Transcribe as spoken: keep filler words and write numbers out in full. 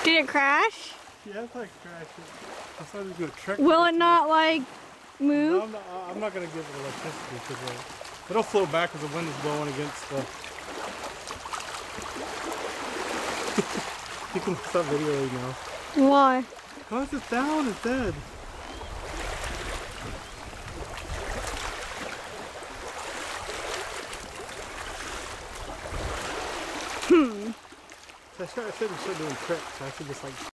Did it crash? Yeah, it's like crashing. I thought it was gonna trick. Will it not like move? No, I'm not, I'm not gonna give it electricity because uh, it'll flow back because the wind is blowing against the. You can stop videoing now. Why? Cause it's down, it's dead. Hmm. So I shouldn't start doing tricks. So I should just like.